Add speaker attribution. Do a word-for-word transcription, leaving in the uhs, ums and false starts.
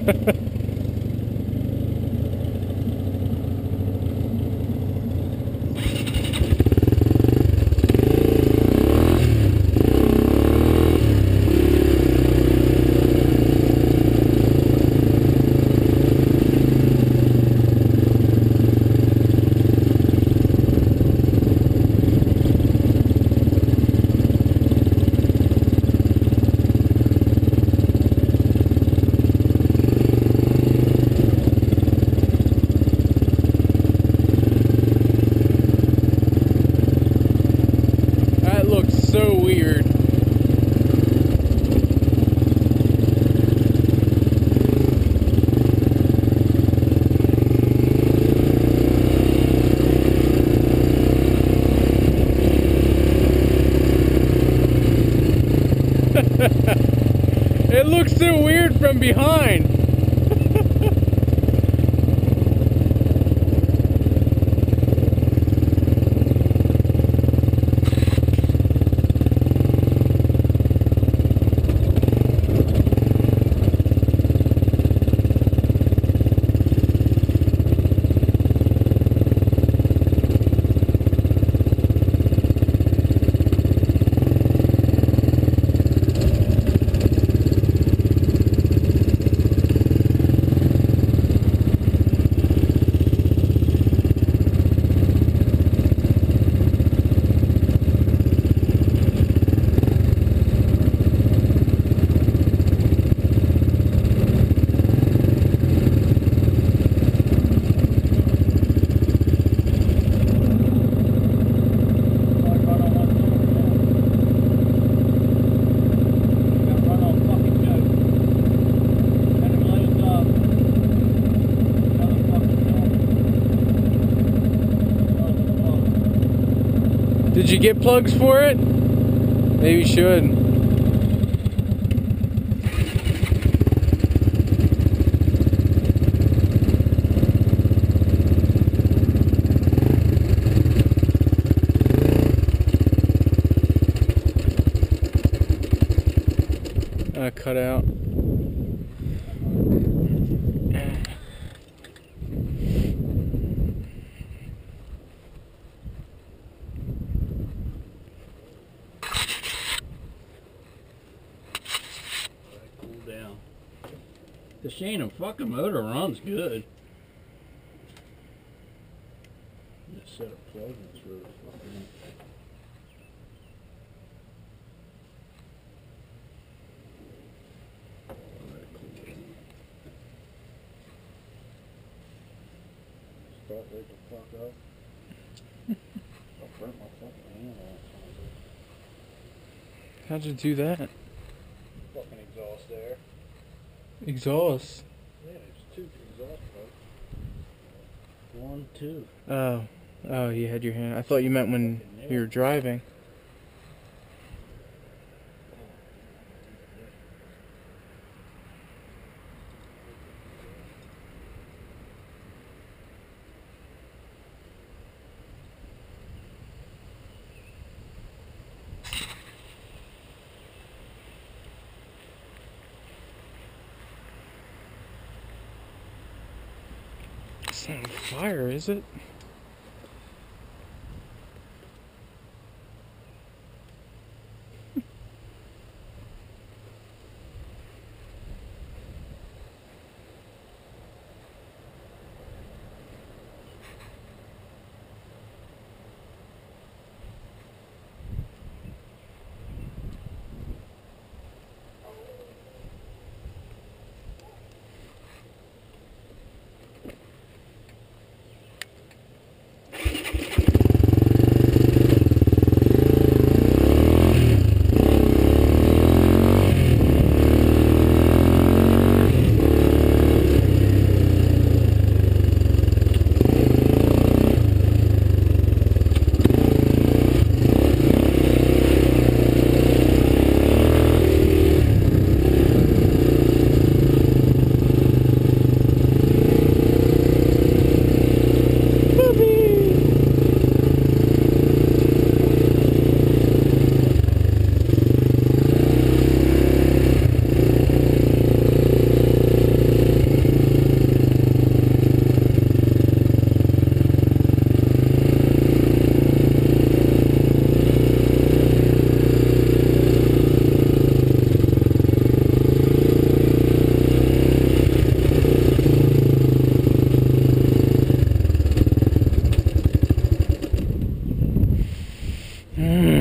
Speaker 1: So weird. It looks so weird from behind. Did you get plugs for it? Maybe you should. Uh, cut out.
Speaker 2: Down. The Shane and fucking motor runs good. Just set a plug and through the fucking. Start right the fuck up. I'll burn my fucking hand off.
Speaker 1: How'd you do that?
Speaker 2: Fucking exhaust there.
Speaker 1: Exhaust?
Speaker 2: Yeah, there's two exhaust pipes. One, two.
Speaker 1: Oh. Oh, you had your hand. I thought you meant when you were driving. It's not on fire, is it? Mm.